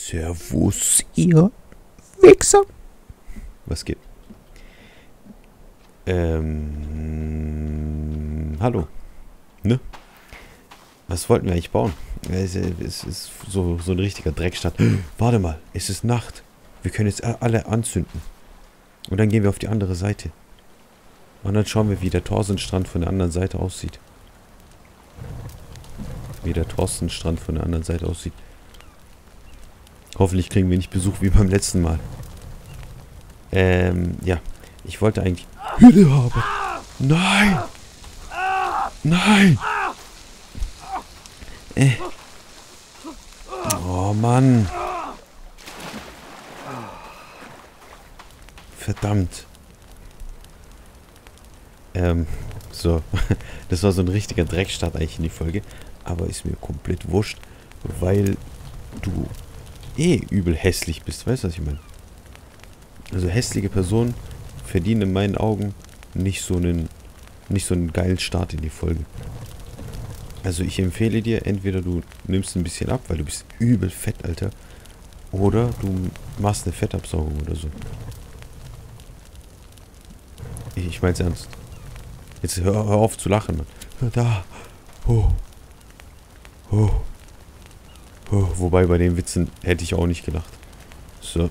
Servus, ihr Wichser. Was geht? Hallo. Ne? Was wollten wir eigentlich bauen? Es ist so ein richtiger Dreckstadt. Warte mal, es ist Nacht. Wir können jetzt alle anzünden. Und dann gehen wir auf die andere Seite. Und dann schauen wir, wie der Thorstenstrand von der anderen Seite aussieht. Hoffentlich kriegen wir nicht Besuch wie beim letzten Mal. Ja. Ich wollte eigentlich Hülle haben. Nein! Nein! Oh Mann. Verdammt. So. Das war so ein richtiger Dreckstart eigentlich in die Folge. Aber ist mir komplett wurscht, weil du übel hässlich bist. Weißt du, was ich meine? Also hässliche Personen verdienen in meinen Augen nicht so einen geilen Start in die Folge. Also ich empfehle dir, entweder du nimmst ein bisschen ab, weil du bist übel fett, Alter. Oder du machst eine Fettabsaugung oder so. Ich mein's ernst. Jetzt hör auf zu lachen, Mann. Da. Oh. Oh. Oh. Wobei bei den Witzen hätte ich auch nicht gelacht. So.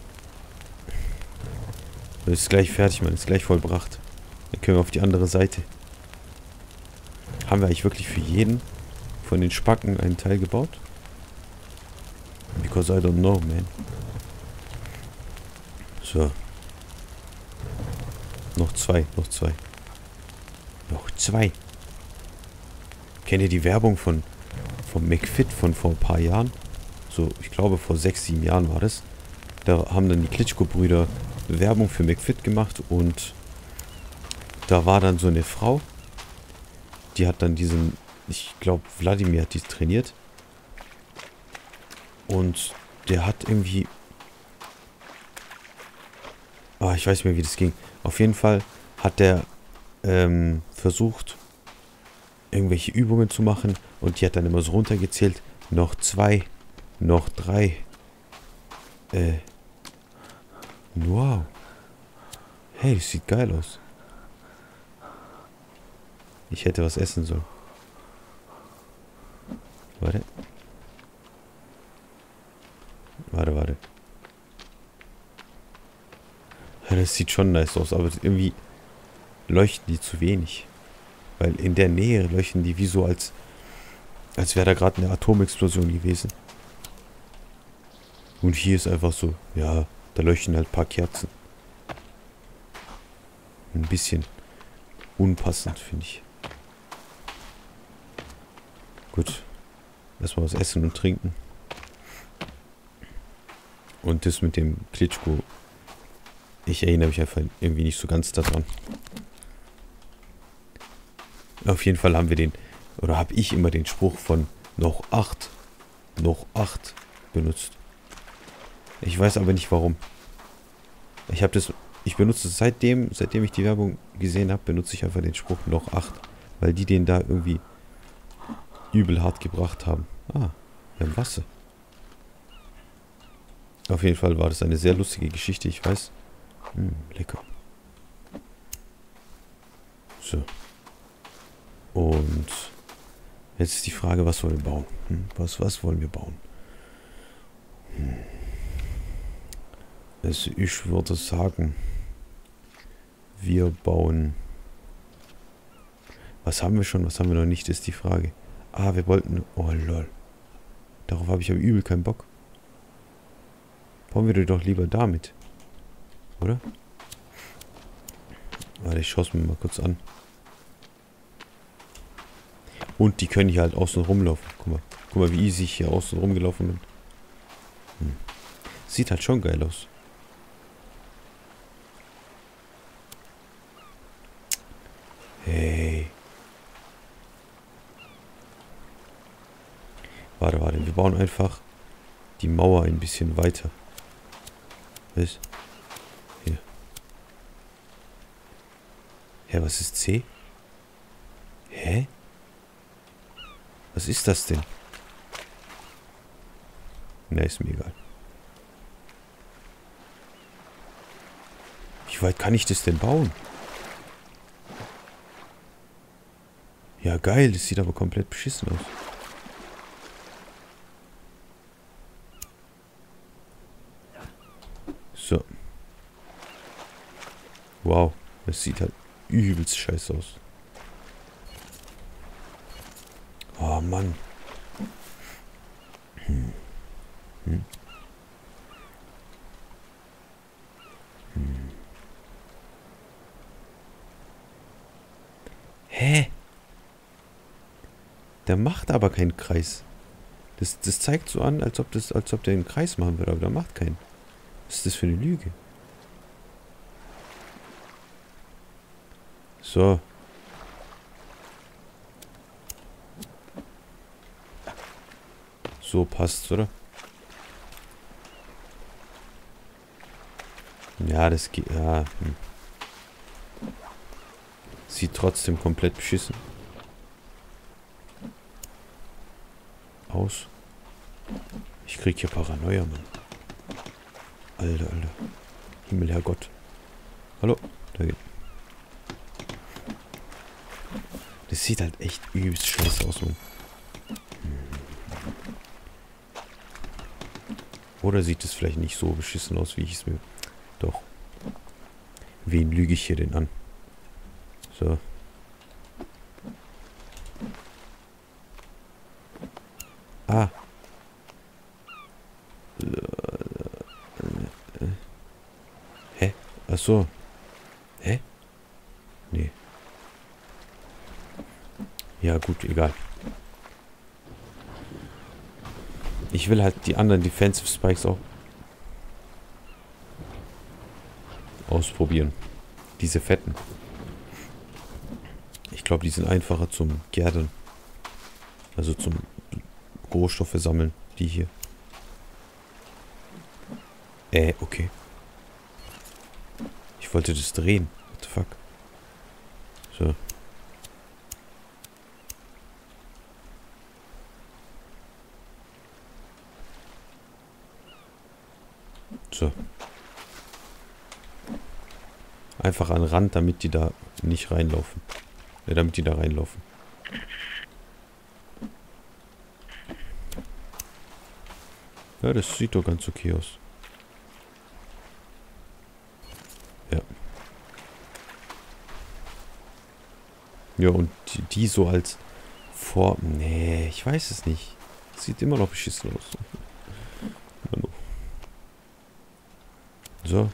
Das ist gleich fertig, Mann. Ist gleich vollbracht. Dann können wir auf die andere Seite. Haben wir eigentlich wirklich für jeden von den Spacken einen Teil gebaut? Because I don't know, man. So. Noch zwei. Kennt ihr die Werbung von McFit von vor ein paar Jahren? So, ich glaube vor 6, 7 Jahren war das. Da haben dann die Klitschko-Brüder Werbung für McFit gemacht und da war dann so eine Frau, die hat dann diesen, ich glaube Wladimir hat die trainiert und der hat irgendwie, ich weiß nicht mehr, wie das ging. Auf jeden Fall hat der versucht, irgendwelche Übungen zu machen und die hat dann immer so runtergezählt. Noch 2, noch 3. Wow. Hey, das sieht geil aus. Ich hätte was essen sollen. Warte. Ja, das sieht schon nice aus, aber irgendwie leuchten die zu wenig. Weil in der Nähe leuchten die wie so, als wäre da gerade eine Atomexplosion gewesen. Und hier ist einfach so, ja, da leuchten halt ein paar Kerzen. Ein bisschen unpassend, finde ich. Gut. Erstmal was essen und trinken. Und das mit dem Klitschko, ich erinnere mich einfach irgendwie nicht so ganz daran. Auf jeden Fall haben wir habe ich immer den Spruch von noch 8 benutzt. Ich weiß aber nicht warum. Ich benutze es seitdem ich die Werbung gesehen habe, benutze ich einfach den Spruch noch 8, weil die den da irgendwie übel hart gebracht haben. Wir haben Wasser. Auf jeden Fall war das eine sehr lustige Geschichte, ich weiß. Lecker. So. Und jetzt ist die Frage, was wollen wir bauen? Was wollen wir bauen? Also ich würde sagen, wir bauen... Was haben wir schon, was haben wir noch nicht, ist die Frage. Wir wollten... Oh lol. Darauf habe ich aber übel keinen Bock. Bauen wir doch lieber damit. Oder? Warte, ich schaue es mir mal kurz an. Und die können hier halt außen rumlaufen. Guck mal, wie easy ich hier außen rumgelaufen bin. Sieht halt schon geil aus. Hey. Warte. Wir bauen einfach die Mauer ein bisschen weiter. Was? Hier. Hä, was ist C? Hä? Was ist das denn? Ne, ist mir egal. Wie weit kann ich das denn bauen? Ja, geil. Das sieht aber komplett beschissen aus. So. Wow. Das sieht halt übelst scheiße aus. Oh, Mann. Hä? Der macht aber keinen Kreis. Das zeigt so an, als ob der einen Kreis machen würde, aber der macht keinen. Was ist das für eine Lüge? So. So passt's, oder? Ja, das geht. Ja. Sieht trotzdem komplett beschissen aus. Ich krieg hier Paranoia, Mann. Alter. Himmel, Herrgott. Hallo? Da geht. Das sieht halt echt übelst scheiße aus, Mann. Oder sieht es vielleicht nicht so beschissen aus, wie ich es mir... Doch. Wen lüge ich hier denn an? So. Ah. Hä? Ach so. Hä? Nee. Ja gut, egal. Ich will halt die anderen Defensive Spikes auch ausprobieren. Diese fetten. Ich glaube, die sind einfacher zum Gärten. Also zum Rohstoffe sammeln. Die hier. Okay. Ich wollte das drehen. What the fuck? So. So. Einfach an den Rand, damit die da nicht reinlaufen. Damit die da reinlaufen. Ja, das sieht doch ganz okay aus. Ja. Ja, und die so als Form. Nee, ich weiß es nicht. Sieht immer noch beschissen aus. So.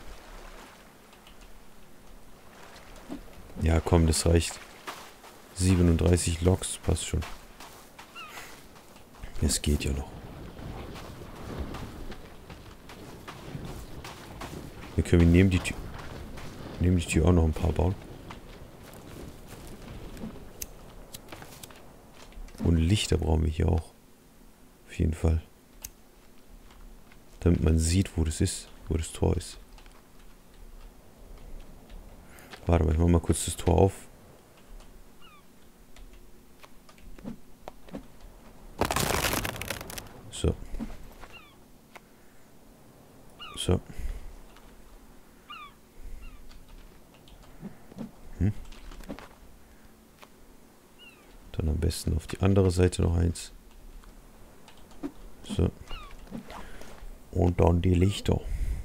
Ja, komm, das reicht. 37 Loks, passt schon. Es geht ja noch. Wir können neben die Tür auch noch ein paar bauen. Und Lichter brauchen wir hier auch. Auf jeden Fall. Damit man sieht, wo das ist. Wo das Tor ist. Warte mal, ich mach mal kurz das Tor auf. So. So. Dann am besten auf die andere Seite noch eins. So. Und dann die Lichter.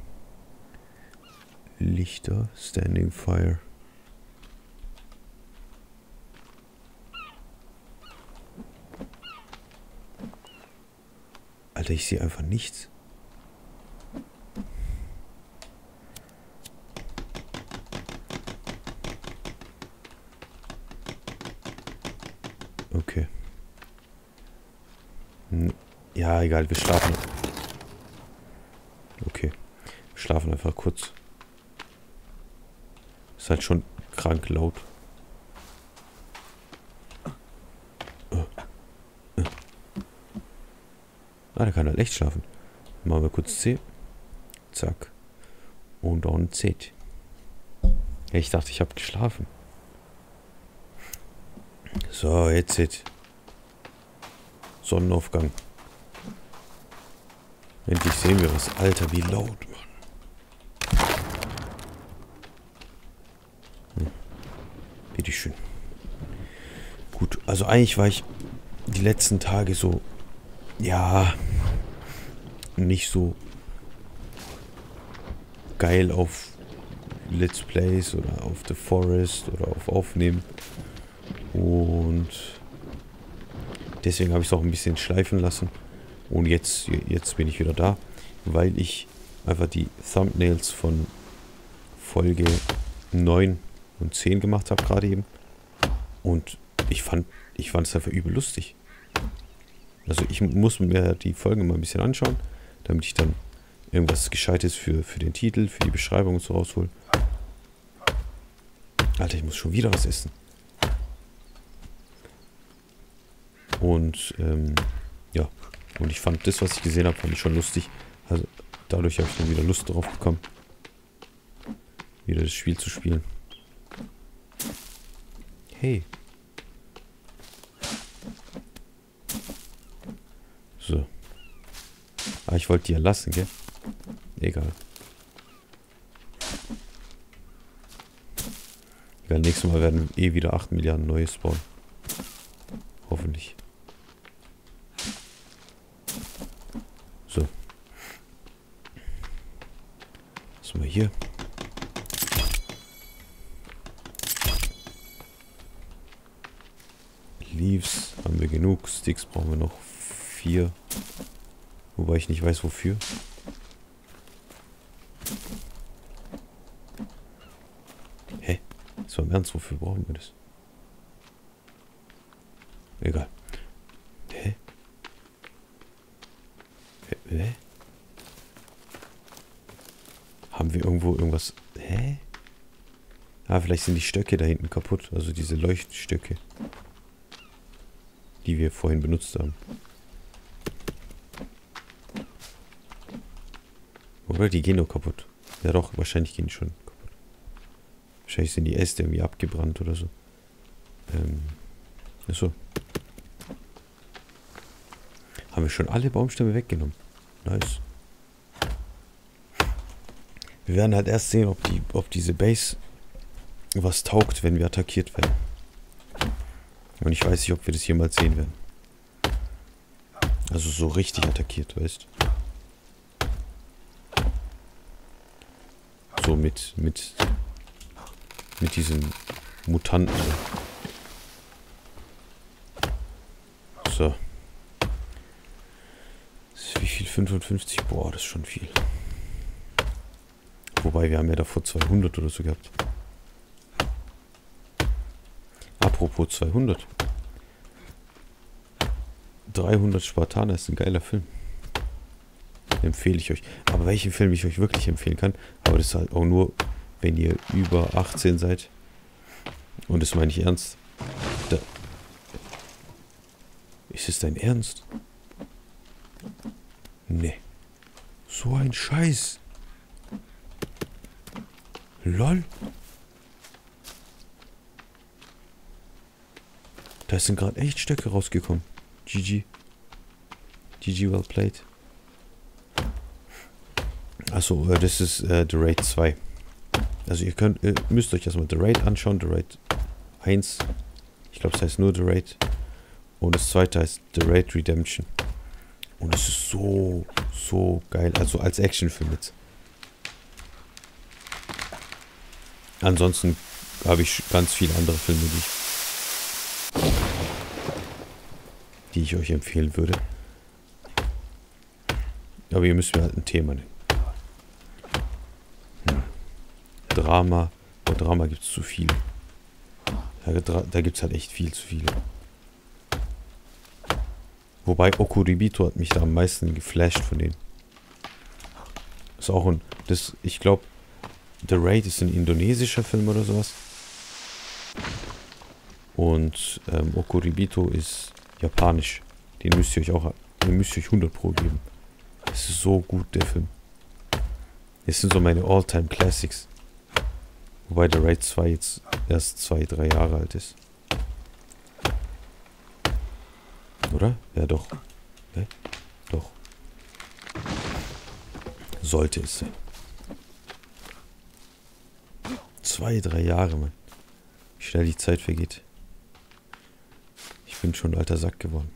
Lichter, Standing Fire. Alter, ich sehe einfach nichts. Okay. Ja, egal, wir schlafen. Okay. Wir schlafen einfach kurz. Ist halt schon krank laut. Ah, der kann halt echt schlafen. Dann machen wir kurz C. Zack. Und dann Z. Ja, ich dachte, ich habe geschlafen. So, jetzt Z. Sonnenaufgang. Endlich sehen wir was. Alter, wie laut, Mann. Bitteschön. Gut, also eigentlich war ich die letzten Tage so, ja, nicht so geil auf Let's Plays oder auf The Forest oder auf Aufnehmen. Und deswegen habe ich es auch ein bisschen schleifen lassen. Und jetzt bin ich wieder da, weil ich einfach die Thumbnails von Folge 9 und 10 gemacht habe gerade eben. Und ich fand es einfach übel lustig. Also ich muss mir die Folgen mal ein bisschen anschauen, damit ich dann irgendwas Gescheites für den Titel, für die Beschreibung und so raushole. Alter, ich muss schon wieder was essen. Und, ja. Und ich fand das, was ich gesehen habe, fand ich schon lustig. Also dadurch habe ich dann wieder Lust drauf bekommen, wieder das Spiel zu spielen. Hey. So. Ah, ich wollte die ja lassen, gell? Egal. Egal, nächstes Mal werden wieder 8 Milliarden neue spawnen. Hoffentlich. So. Was haben wir hier? Leaves haben wir genug. Sticks brauchen wir noch 4. Wobei ich nicht weiß, wofür. Hä? Das war im Ernst, wofür brauchen wir das? Egal. Hä? Hä? Haben wir irgendwo irgendwas... Hä? Ah, vielleicht sind die Stöcke da hinten kaputt. Also diese Leuchtstöcke, die wir vorhin benutzt haben. Oder die gehen nur kaputt. Ja doch, wahrscheinlich gehen die schon kaputt. Wahrscheinlich sind die Äste irgendwie abgebrannt oder so. Achso. Haben wir schon alle Baumstämme weggenommen. Nice. Wir werden halt erst sehen, ob diese Base was taugt, wenn wir attackiert werden. Und ich weiß nicht, ob wir das jemals sehen werden. Also so richtig attackiert, weißt du? So mit diesen Mutanten. So. Wie viel? 55? Boah, das ist schon viel. Wobei, wir haben ja davor 200 oder so gehabt. Apropos 200. 300 Spartaner ist ein geiler Film. Empfehle ich euch. Aber welchen Film ich euch wirklich empfehlen kann, aber das ist halt auch nur, wenn ihr über 18 seid. Und das meine ich ernst. Da. Ist es dein Ernst? Nee. So ein Scheiß. Lol. Da sind gerade echt Stöcke rausgekommen. GG. GG well played. Achso, das ist The Raid 2. Also ihr müsst euch erstmal The Raid anschauen. The Raid 1. Ich glaube, es heißt nur The Raid. Und das zweite heißt The Raid Redemption. Und es ist so geil. Also als Actionfilm jetzt. Ansonsten habe ich ganz viele andere Filme, die ich euch empfehlen würde. Aber ihr müsst mir halt ein Thema nehmen. Drama. Bei Drama gibt es zu viel. Da gibt es halt echt viel zu viele. Wobei Okuribito hat mich da am meisten geflasht von denen. Ist auch ein... ich glaube, The Raid ist ein indonesischer Film oder sowas. Und Okuribito ist japanisch. Den müsst ihr euch 100 Pro geben. Es ist so gut, der Film. Das sind so meine All-Time Classics. Wobei The Raid 2 jetzt erst 2-3 Jahre alt ist. Oder? Ja, doch. Doch. Sollte es sein. 2, 3 Jahre, Mann. Wie schnell die Zeit vergeht. Ich bin schon ein alter Sack geworden.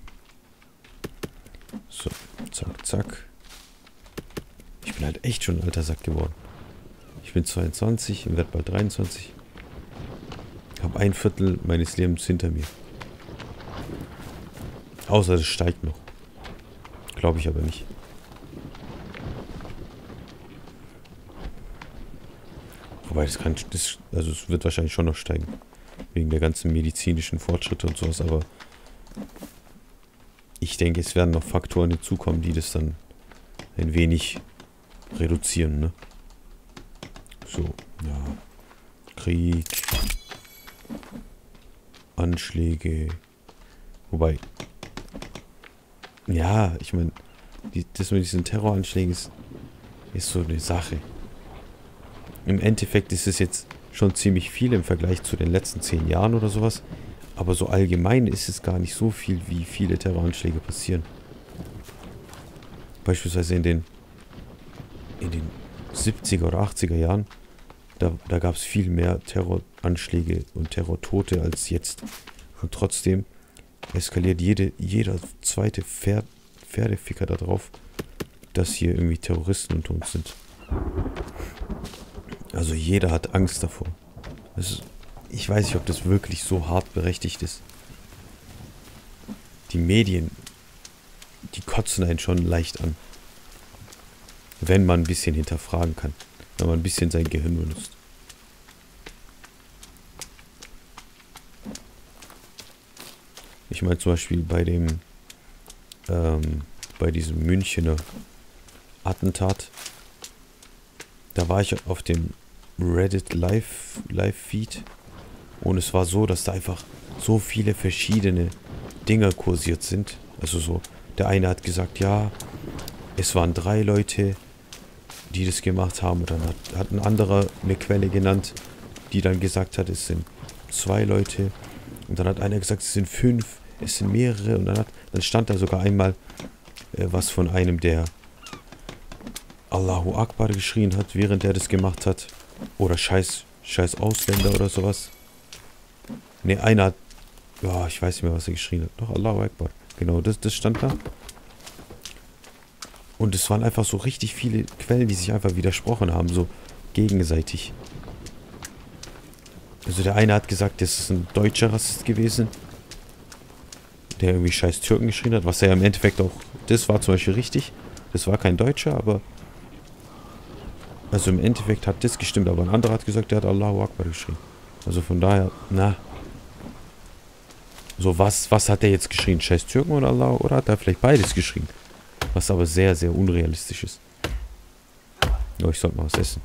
So, zack, zack. Ich bin halt echt schon ein alter Sack geworden. Ich bin 22 und werde bald 23. Ich habe 1/4 meines Lebens hinter mir. Außer es steigt noch. Glaube ich aber nicht. Wobei, also es wird wahrscheinlich schon noch steigen. Wegen der ganzen medizinischen Fortschritte und sowas, aber ich denke, es werden noch Faktoren hinzukommen, die das dann ein wenig reduzieren, ne? So, ja. Krieg. Anschläge. Wobei. Ja, ich meine, das mit diesen Terroranschlägen ist so eine Sache. Im Endeffekt ist es jetzt schon ziemlich viel im Vergleich zu den letzten 10 Jahren oder sowas. Aber so allgemein ist es gar nicht so viel, wie viele Terroranschläge passieren. Beispielsweise in den 70er oder 80er Jahren, da gab es viel mehr Terroranschläge und Terrortote als jetzt. Und trotzdem eskaliert jeder zweite Pferdeficker darauf, dass hier irgendwie Terroristen unter uns sind. Also jeder hat Angst davor. Ich weiß nicht, ob das wirklich so hart berechtigt ist. Die Medien, die kotzen einen schon leicht an. Wenn man ein bisschen hinterfragen kann. Wenn man ein bisschen sein Gehirn benutzt. Ich meine zum Beispiel bei diesem Münchener Attentat. Da war ich auf dem Reddit Live-Feed und es war so, dass da einfach so viele verschiedene Dinger kursiert sind. Also so, der eine hat gesagt, ja, es waren 3 Leute, die das gemacht haben. Und dann hat ein anderer eine Quelle genannt, die dann gesagt hat, es sind 2 Leute. Und dann hat einer gesagt, es sind 5, es sind mehrere. Und dann stand da sogar einmal was von einem, der Allahu Akbar geschrien hat, während er das gemacht hat. Oder scheiß Ausländer oder sowas. Ne, einer hat, ja, ich weiß nicht mehr, was er geschrien hat. Doch, Allahu Akbar. Genau, das stand da. Und es waren einfach so richtig viele Quellen, die sich einfach widersprochen haben, so gegenseitig. Also der eine hat gesagt, das ist ein deutscher Rassist gewesen, der irgendwie scheiß Türken geschrien hat, was er ja im Endeffekt auch, das war zum Beispiel richtig. Das war kein Deutscher, aber also im Endeffekt hat das gestimmt, aber ein anderer hat gesagt, der hat Allahu Akbar geschrien. Also von daher, na. So, was hat der jetzt geschrien? Scheiß Türken oder Allah? Oder hat er vielleicht beides geschrien? Was aber sehr, sehr unrealistisch ist. Ja, ich sollte mal was essen.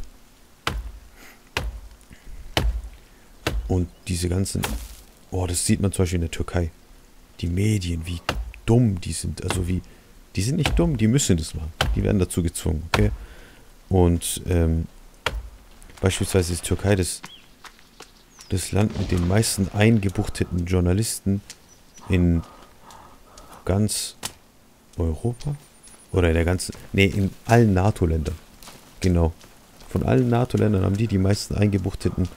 Und diese ganzen... Oh, das sieht man zum Beispiel in der Türkei. Die Medien, wie dumm die sind. Also wie... Die sind nicht dumm, die müssen das machen. Die werden dazu gezwungen, okay? Und beispielsweise ist Türkei das Land mit den meisten eingebuchteten Journalisten in ganz Europa? Oder in der ganzen... Nee, in allen NATO-Ländern. Genau. Von allen NATO-Ländern haben die meisten eingebuchteten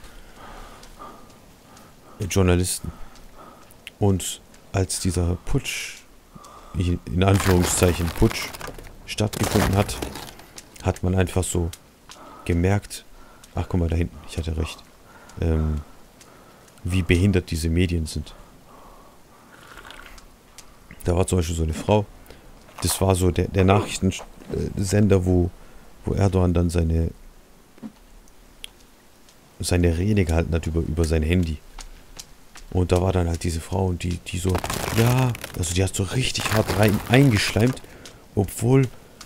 Journalisten. Und als dieser Putsch, in Anführungszeichen Putsch, stattgefunden hat, hat man einfach so gemerkt, ach guck mal da hinten, ich hatte recht, wie behindert diese Medien sind. Da war zum Beispiel so eine Frau, das war so der Nachrichtensender, wo Erdogan dann seine Rede gehalten hat über sein Handy. Und da war dann halt diese Frau und die so, ja, also die hat so richtig hart eingeschleimt, obwohl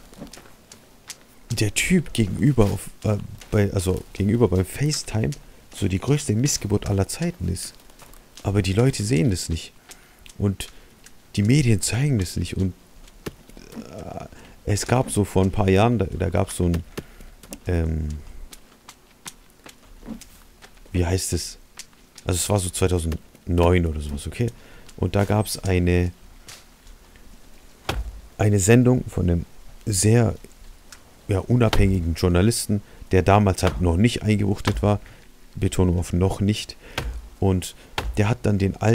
der Typ gegenüber beim FaceTime so die größte Missgeburt aller Zeiten ist. Aber die Leute sehen das nicht. Und die Medien zeigen das nicht. Und es gab so vor ein paar Jahren, da gab es so ein, wie heißt es? Also es war so 2009 oder sowas, okay? Und da gab es eine Sendung von einem sehr ja, unabhängigen Journalisten, der damals halt noch nicht eingebuchtet war. Betonung auf noch nicht. Und der hat dann den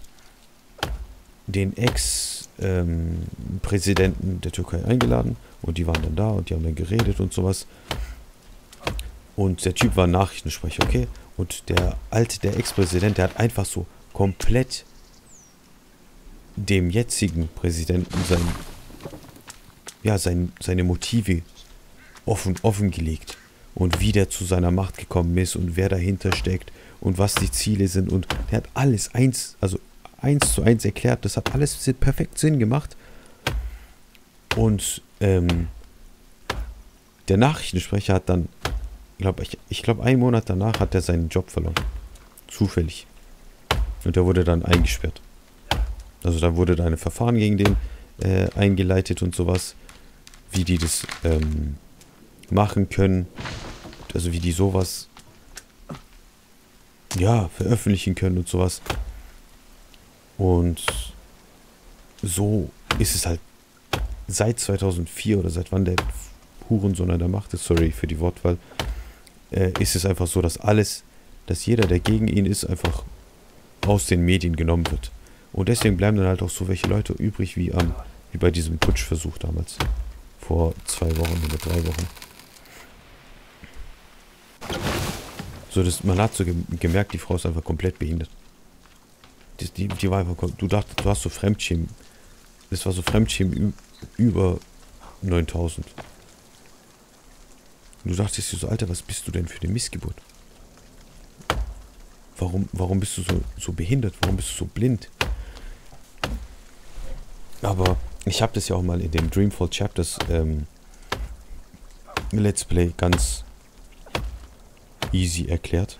Ex-Präsidenten der Türkei eingeladen und die waren dann da und die haben dann geredet und sowas. Und der Typ war Nachrichtensprecher, okay? Und der Ex-Präsident, der hat einfach so komplett dem jetzigen Präsidenten seine Motive offengelegt. Und wie der zu seiner Macht gekommen ist und wer dahinter steckt und was die Ziele sind. Und der hat alles eins zu eins erklärt. Das hat alles perfekt Sinn gemacht. Und der Nachrichtensprecher hat dann, ich glaube, einen Monat danach hat er seinen Job verloren. Zufällig. Und der wurde dann eingesperrt. Also da wurde da ein Verfahren gegen den eingeleitet und sowas. Wie die das machen können. Also wie die sowas veröffentlichen können und sowas. Und so ist es halt seit 2004 oder seit wann der Hurensohn an der Macht ist, sorry für die Wortwahl, ist es einfach so, dass jeder, der gegen ihn ist, einfach aus den Medien genommen wird. Und deswegen bleiben dann halt auch so welche Leute übrig, wie bei diesem Putschversuch damals. Vor 2 Wochen oder 3 Wochen. So, man hat so gemerkt, die Frau ist einfach komplett behindert. Die war einfach, du hast so Fremdschämen. Das war so Fremdschämen über 9000. Du dachtest dir so, Alter, was bist du denn für eine Missgeburt? Warum bist du so behindert? Warum bist du so blind? Aber ich habe das ja auch mal in dem Dreamfall Chapters Let's Play ganz easy erklärt.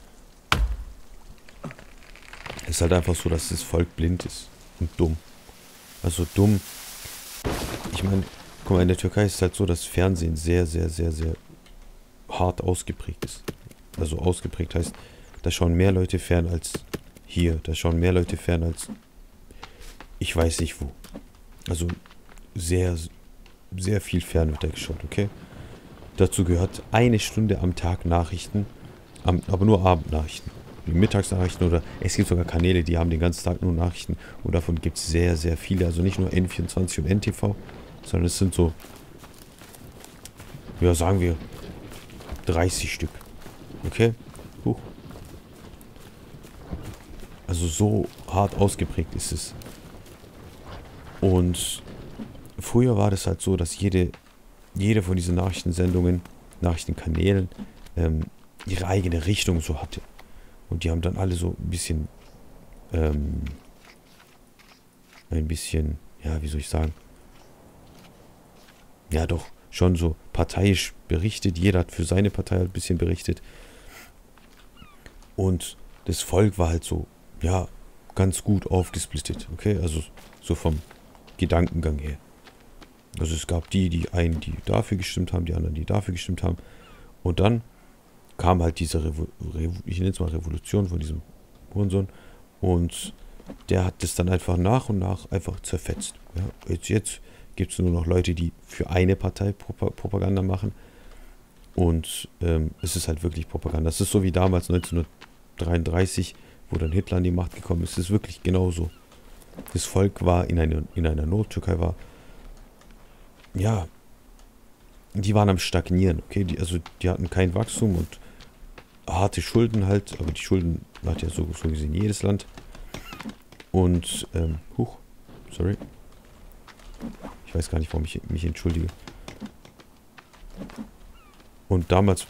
Es ist halt einfach so, dass das Volk blind ist und dumm. Also dumm. Ich meine, guck mal, in der Türkei ist es halt so, dass Fernsehen sehr, sehr, sehr, sehr hart ausgeprägt ist. Also ausgeprägt heißt, da schauen mehr Leute fern als hier. Da schauen mehr Leute fern als ich weiß nicht wo. Also sehr, sehr viel fern wird da geschaut, okay? Dazu gehört 1 Stunde am Tag Nachrichten, aber nur Abendnachrichten. Wie Mittagsnachrichten oder es gibt sogar Kanäle, die haben den ganzen Tag nur Nachrichten und davon gibt es sehr, sehr viele. Also nicht nur N24 und NTV, sondern es sind so, ja sagen wir, 30 Stück. Okay? Also so hart ausgeprägt ist es. Und früher war das halt so, dass jede von diesen Nachrichtensendungen, Nachrichtenkanälen, ihre eigene Richtung so hatte. Und die haben dann alle so ein bisschen, ja, wie soll ich sagen? Ja, doch, schon so parteiisch berichtet. Jeder hat für seine Partei halt ein bisschen berichtet. Und das Volk war halt so, ja, ganz gut aufgesplittet, okay? Also so vom Gedankengang her. Also es gab die einen, die dafür gestimmt haben, die anderen, die dafür gestimmt haben. Und dann kam halt diese ich nenne es mal Revolution von diesem Hurensohn. Und der hat das dann einfach nach und nach einfach zerfetzt. Ja? Jetzt gibt es nur noch Leute, die für eine Partei Propaganda machen. Und es ist halt wirklich Propaganda. Das ist so wie damals 1933, wo dann Hitler an die Macht gekommen ist. Es ist wirklich genauso. Das Volk war in einer Not. Türkei war, ja, die waren am Stagnieren. Okay, die hatten kein Wachstum und harte Schulden halt. Aber die Schulden hat ja so gesehen jedes Land. Und, sorry. Ich weiß gar nicht, warum ich mich entschuldige. Und damals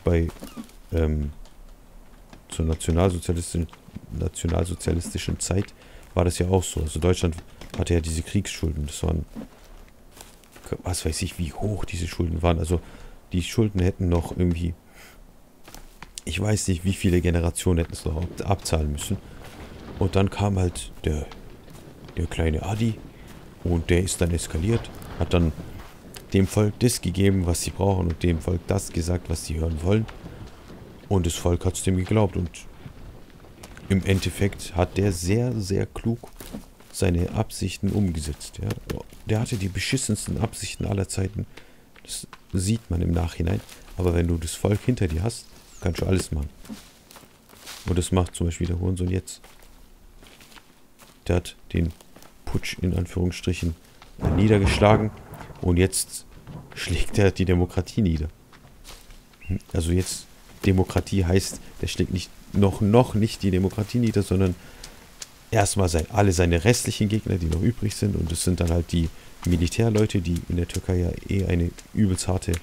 zur nationalsozialistischen Zeit war das ja auch so. Also Deutschland hatte ja diese Kriegsschulden. Das waren, was weiß ich, wie hoch diese Schulden waren. Also die Schulden hätten noch irgendwie, ich weiß nicht, wie viele Generationen hätten es noch abzahlen müssen. Und dann kam halt der kleine Adi und der ist dann eskaliert, hat dann dem Volk das gegeben, was sie brauchen und dem Volk das gesagt, was sie hören wollen. Und das Volk hat es dem geglaubt und im Endeffekt hat der sehr, sehr klug seine Absichten umgesetzt. Ja. Der hatte die beschissensten Absichten aller Zeiten. Das sieht man im Nachhinein. Aber wenn du das Volk hinter dir hast, kannst du alles machen. Und das macht zum Beispiel der Hurensohn jetzt. Der hat den Putsch in Anführungsstrichen niedergeschlagen und jetzt schlägt er die Demokratie nieder. Also jetzt Demokratie heißt, der schlägt nicht noch nicht die Demokratie nieder, sondern erstmal alle seine restlichen Gegner, die noch übrig sind, und das sind dann halt die Militärleute, die in der Türkei ja eh eine übelst harte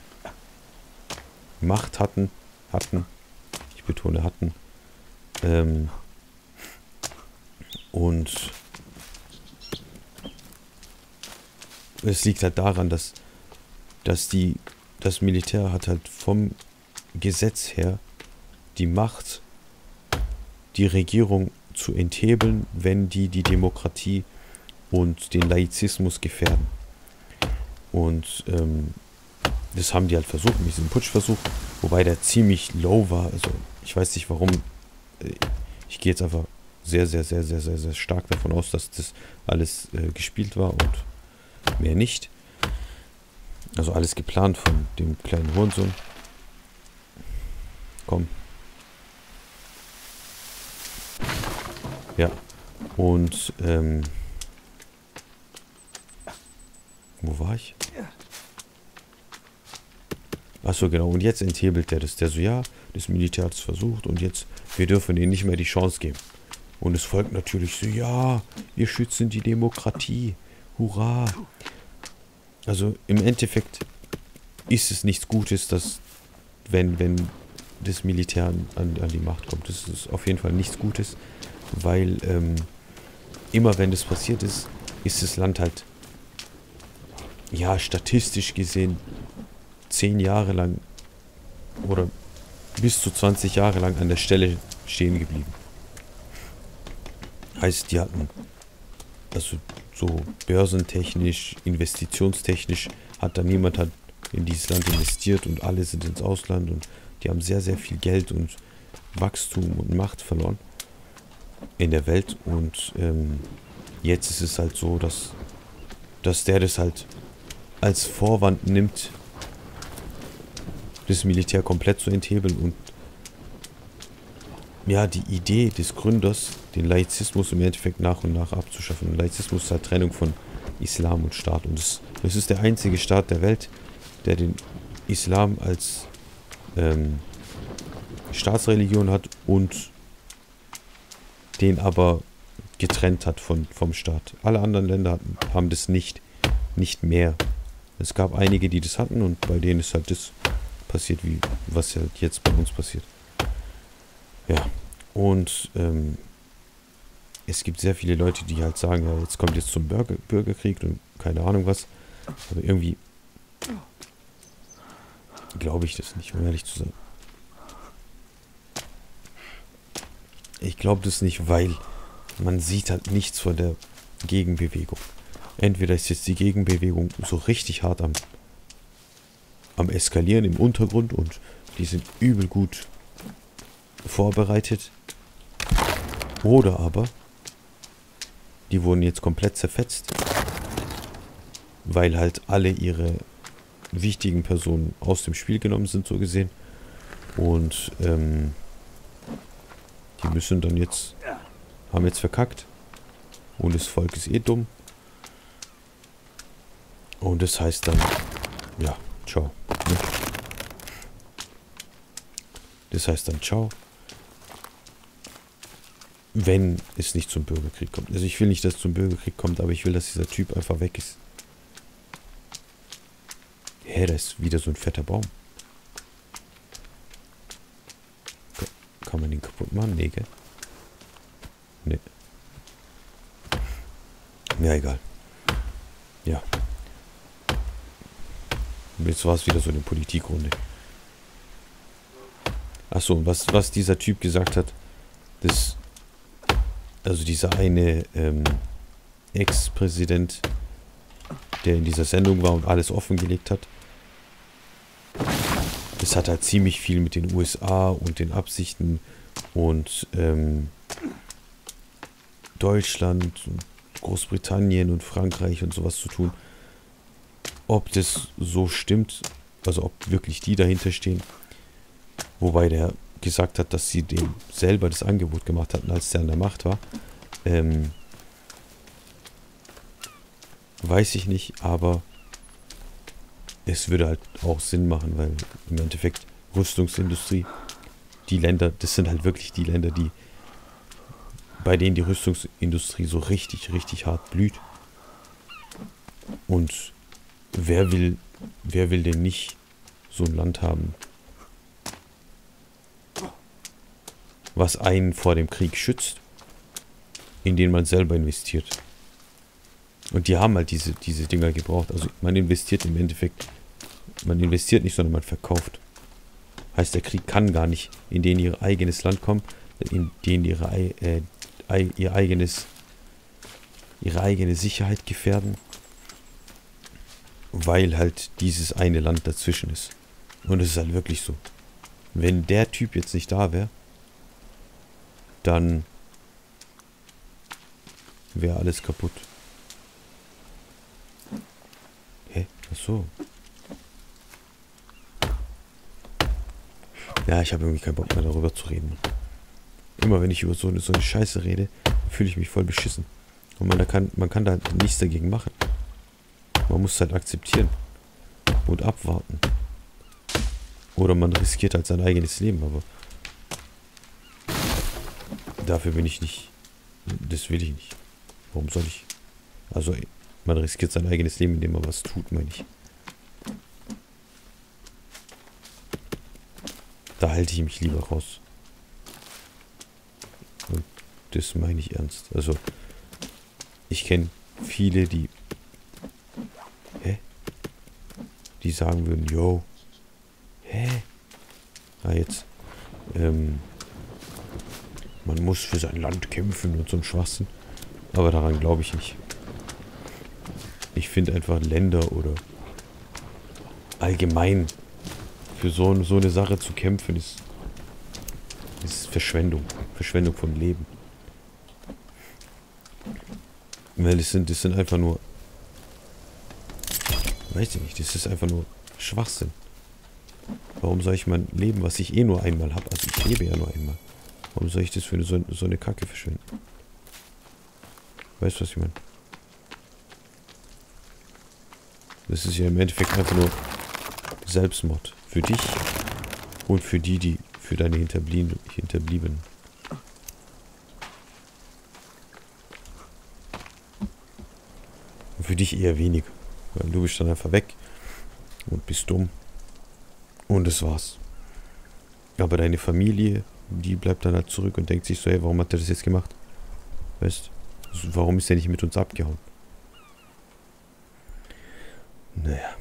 Macht hatten, ich betone hatten, und es liegt halt daran, dass das Militär hat halt vom Gesetz her die Macht, die Regierung zu enthebeln, wenn die Demokratie und den Laizismus gefährden. Und das haben die halt versucht, mit diesem Putschversuch, wobei der ziemlich low war. Also ich weiß nicht warum. Ich gehe jetzt einfach sehr, sehr, sehr, sehr, sehr, sehr stark davon aus, dass das alles gespielt war und mehr nicht. Also alles geplant von dem kleinen Hurensohn. Komm. Ja. Und, wo war ich? Achso, genau. Und jetzt enthebelt der das. Der so, ja, das Militär hat es versucht und jetzt, wir dürfen ihnen nicht mehr die Chance geben. Und es folgt natürlich so, ja, wir schützen die Demokratie. Hurra. Also im Endeffekt ist es nichts Gutes, dass, wenn das Militär an die Macht kommt. Das ist auf jeden Fall nichts Gutes, weil immer wenn das passiert ist, ist das Land halt, ja, statistisch gesehen 10 Jahre lang oder bis zu 20 Jahre lang an der Stelle stehen geblieben. Heißt, die hatten, also so börsentechnisch, investitionstechnisch, hat da niemand in dieses Land investiert und alle sind ins Ausland und die haben sehr, sehr viel Geld und Wachstum und Macht verloren in der Welt. Und jetzt ist es halt so, dass der das halt als Vorwand nimmt, das Militär komplett zu enthebeln und ja, die Idee des Gründers, den Laizismus im Endeffekt nach und nach abzuschaffen. Und Laizismus ist halt Trennung von Islam und Staat. Und es ist der einzige Staat der Welt, der den Islam als Staatsreligion hat und den aber getrennt hat vom Staat. Alle anderen Länder haben das nicht mehr. Es gab einige, die das hatten und bei denen ist halt das passiert, wie was halt jetzt bei uns passiert. Ja, und es gibt sehr viele Leute, die halt sagen, ja, jetzt kommt jetzt zum Bürgerkrieg und keine Ahnung was. Aber irgendwie glaube ich das nicht, um ehrlich zu sein. Ich glaube das nicht, weil man sieht halt nichts von der Gegenbewegung. Entweder ist jetzt die Gegenbewegung so richtig hart am Eskalieren im Untergrund und die sind übel gut vorbereitet. Oder aber die wurden jetzt komplett zerfetzt, weil halt alle ihre wichtigen Personen aus dem Spiel genommen sind, so gesehen. Und die müssen dann jetzt, haben jetzt verkackt. Und das Volk ist eh dumm. Und das heißt dann, ja, ciao. Ne? Das heißt dann, ciao. Wenn es nicht zum Bürgerkrieg kommt. Also ich will nicht, dass es zum Bürgerkrieg kommt, aber ich will, dass dieser Typ einfach weg ist. Hä, da ist wieder so ein fetter Baum. Kann man den kaputt machen? Nee, gell? Nee. Ja, egal. Ja. Und jetzt war es wieder so eine Politikrunde. Achso, und was dieser Typ gesagt hat, das, also dieser eine Ex-Präsident, der in dieser Sendung war und alles offengelegt hat, das hat halt ziemlich viel mit den USA und den Absichten und Deutschland und Großbritannien und Frankreich und sowas zu tun. ob das so stimmt, also ob wirklich die dahinter stehen. Wobei der gesagt hat, dass sie dem selber das Angebot gemacht hatten, als der an der Macht war. Weiß ich nicht, aber es würde halt auch Sinn machen, weil im Endeffekt Rüstungsindustrie, die Länder, das sind halt wirklich die Länder, bei denen die Rüstungsindustrie so richtig, richtig hart blüht. Und wer will denn nicht so ein Land haben, was einen vor dem Krieg schützt, in den man selber investiert. Und die haben halt diese Dinger gebraucht. Also man investiert im Endeffekt, man investiert nicht, sondern man verkauft. Heißt, der Krieg kann gar nicht in denen ihr eigenes Land kommen, in denen ihre eigene Sicherheit gefährden, weil halt dieses eine Land dazwischen ist. Und es ist halt wirklich so. Wenn der Typ jetzt nicht da wäre, dann wäre alles kaputt. Hä? Ach so. Ja, ich habe irgendwie keinen Bock mehr darüber zu reden. Immer wenn ich über so eine Scheiße rede, fühle ich mich voll beschissen. Und man kann da nichts dagegen machen. Man muss es halt akzeptieren. Und abwarten. Oder man riskiert halt sein eigenes Leben, aber dafür bin ich nicht. Das will ich nicht. Warum soll ich? Also, man riskiert sein eigenes Leben, indem man was tut, meine ich. Da halte ich mich lieber raus. Und das meine ich ernst. Also, ich kenne viele, die sagen würden, yo, jetzt, man muss für sein Land kämpfen und so ein Schwachsinn. Aber daran glaube ich nicht. Ich finde einfach Länder oder allgemein für so eine Sache zu kämpfen ist Verschwendung. Verschwendung von Leben. Weil das sind einfach nur, weiß ich nicht, das ist einfach nur Schwachsinn. Warum soll ich mein Leben, was ich eh nur einmal habe, also ich lebe ja nur einmal, warum soll ich das für so eine Kacke verschwenden? Weißt du, was ich meine? Das ist ja im Endeffekt einfach nur Selbstmord. Für dich und für für deine Hinterbliebenen. Und für dich eher weniger. Weil du bist dann einfach weg und bist dumm. Und das war's. Aber deine Familie, die bleibt dann halt zurück und denkt sich so, hey, warum hat er das jetzt gemacht? Weißt du? Warum ist er nicht mit uns abgehauen? Naja.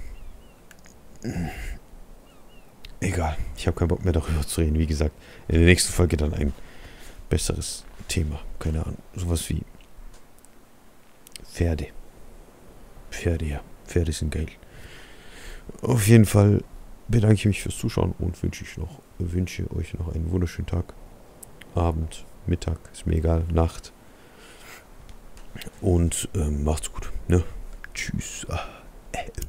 Egal. Ich habe keinen Bock mehr darüber zu reden. Wie gesagt, in der nächsten Folge dann ein besseres Thema. Keine Ahnung. Sowas wie Pferde. Pferde, ja. Pferde sind geil. Auf jeden Fall bedanke ich mich fürs Zuschauen und wünsche euch noch einen wunderschönen Tag. Abend, Mittag, ist mir egal, Nacht. Und macht's gut. Ne? Tschüss.